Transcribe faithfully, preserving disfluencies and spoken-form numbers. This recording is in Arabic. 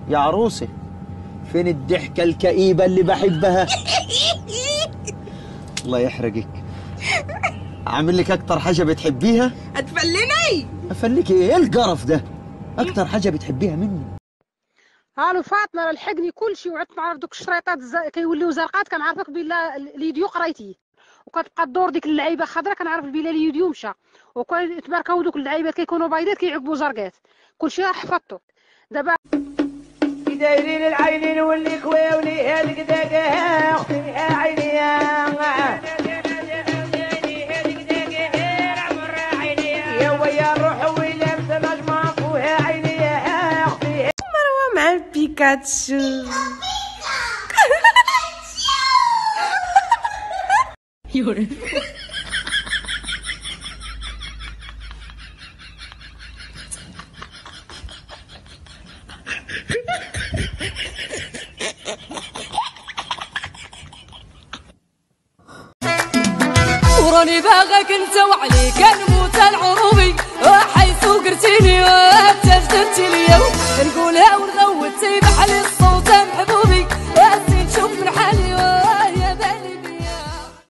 يا عروسه فين الضحكه الكئيبه اللي بحبها؟ الله يحرقك. عامل لك اكتر حاجه بتحبيها؟ هتفلني؟ افلك ايه؟ ايه القرف ده؟ اكتر حاجه بتحبيها مني؟ الو فاطمه لحقني كلشي وعدت نعرف دوك الشريطات الز... كيوليو زرقات كنعرفك بلا الفيديو قريتيه، وكتبقى الدور ديك اللعيبه خضراء كنعرف بلا الفيديو مشى، وكتباركاو دوك اللعيبات كيكونوا بيضات كيعقبوا زرقات، كلشي راه حفظته. دابا كي دايرين العينين واللي كواوني هذيك داكا اختي يا عيني يا ويا الروح ويلا مسماش ماكوها عيني يا اختي. مروه مع بيكاتشو. يوري وراني باغاك انت وعليك نموت العروبي حيث قرتيني وانت جدتي ليا نقولها ونغوت تيبح لي الصوت.